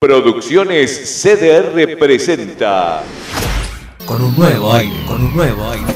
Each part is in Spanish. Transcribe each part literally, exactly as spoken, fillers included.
Producciones C D R presenta. Con un nuevo aire, con un nuevo aire.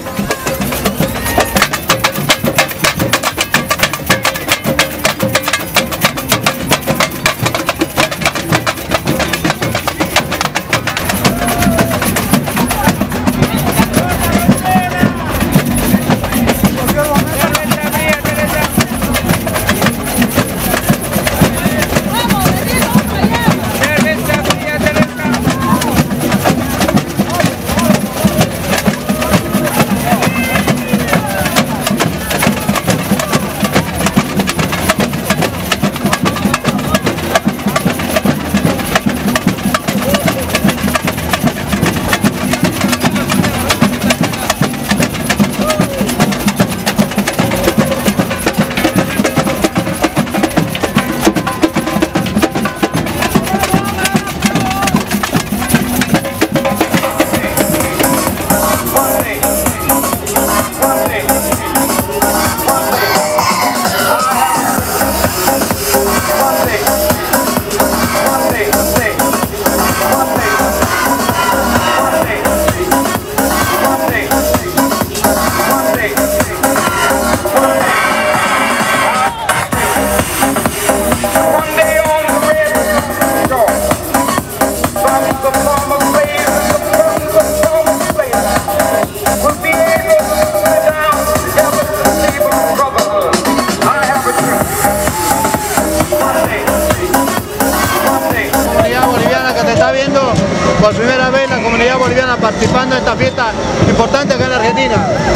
Por primera vez la comunidad boliviana participando en esta fiesta importante acá en Argentina.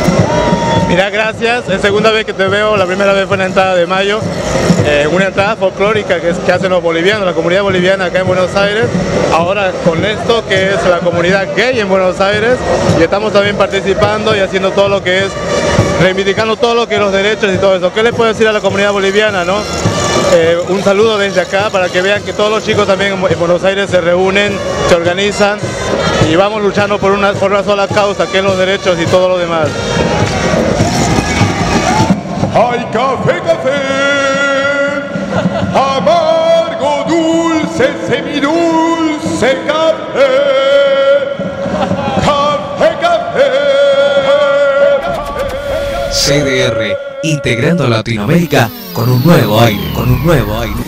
Mira, gracias, es segunda vez que te veo, la primera vez fue en la entrada de mayo, eh, una entrada folclórica que, es, que hacen los bolivianos, la comunidad boliviana acá en Buenos Aires, ahora con esto que es la comunidad gay en Buenos Aires, y estamos también participando y haciendo todo lo que es, reivindicando todo lo que es los derechos y todo eso. ¿Qué le puedo decir a la comunidad boliviana, no? Eh, un saludo desde acá para que vean que todos los chicos también en Buenos Aires se reúnen, se organizan y vamos luchando por una, por una sola causa, que es los derechos y todo lo demás. ¡Ay, café, café! Amargo, dulce, semidulce, café. Café, café. C D R, integrando a Latinoamérica con un nuevo aire, con un nuevo aire.